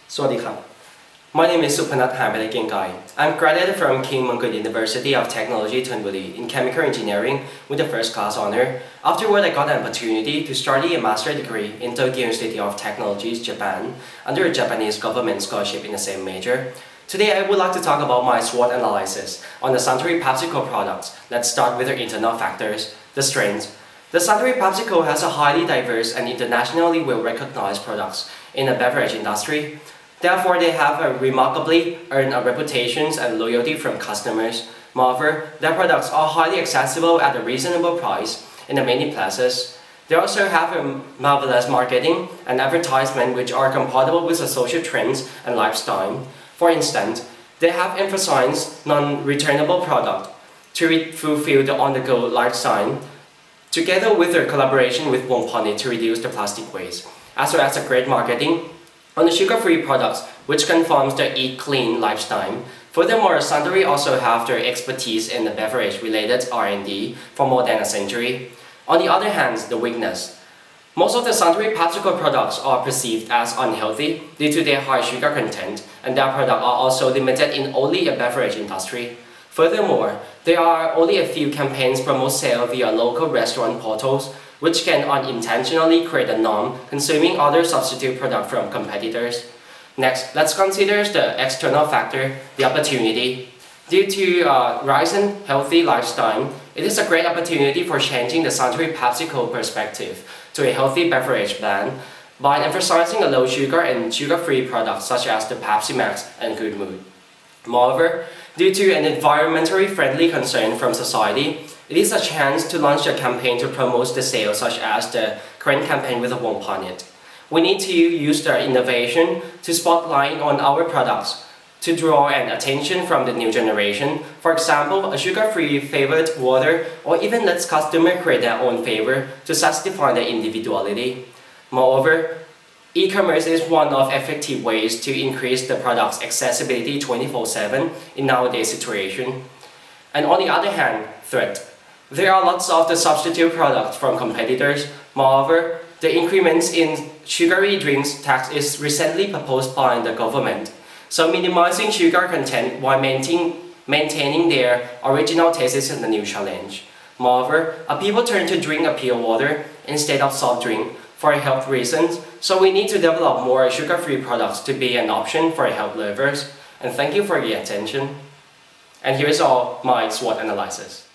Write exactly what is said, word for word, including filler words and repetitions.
Swadikap. My name is Supanat Hanprerakriengkrai. I'm graduated from King Mongkut University of Technology, Thonburi in chemical engineering with the first class honor. Afterward, I got an opportunity to study a master's degree in Tokyo Institute of Technology, Japan, under a Japanese government scholarship in the same major. Today, I would like to talk about my SWOT analysis on the Suntory PepsiCo products. Let's start with their internal factors, the strengths. The Suntory PepsiCo has a highly diverse and internationally well-recognized products in the beverage industry. Therefore, they have a remarkably earned a reputation and loyalty from customers. Moreover, their products are highly accessible at a reasonable price in the many places. They also have a marvelous marketing and advertisement which are compatible with the social trends and lifestyle. For instance, they have emphasized non-returnable product to fulfill the on-the-go lifestyle, together with their collaboration with Wongpani to reduce the plastic waste, as well as a great marketing on the sugar-free products, which confirms the eat clean lifestyle. Furthermore, Suntory also have their expertise in the beverage-related R and D for more than a century. On the other hand, the weakness. Most of the Suntory PepsiCo products are perceived as unhealthy due to their high sugar content, and their products are also limited in only a beverage industry. Furthermore, there are only a few campaigns promote sale via local restaurant portals, which can unintentionally create a norm consuming other substitute products from competitors. Next, let's consider the external factor, the opportunity. Due to uh, rise in healthy lifestyle, it is a great opportunity for changing the Suntory PepsiCo perspective to a healthy beverage brand by emphasizing a low sugar and sugar-free products such as the Pepsi Max and Good Mood. Moreover, due to an environmentally friendly concern from society, it is a chance to launch a campaign to promote the sales such as the current campaign with the Wongpani. We need to use the innovation to spotlight on our products to draw an attention from the new generation. For example, a sugar-free flavored water, or even let customers create their own flavor to satisfy their individuality. Moreover, e-commerce is one of effective ways to increase the product's accessibility twenty-four seven in nowadays situation. And on the other hand, threat. There are lots of the substitute products from competitors. Moreover, the increments in sugary drinks tax is recently proposed by the government. So minimizing sugar content while maintaining, maintaining their original taste is a new challenge. Moreover, people turn to drink a pure water instead of soft drink for health reasons, so we need to develop more sugar-free products to be an option for health lovers. And thank you for your attention. And here's all my SWOT analysis.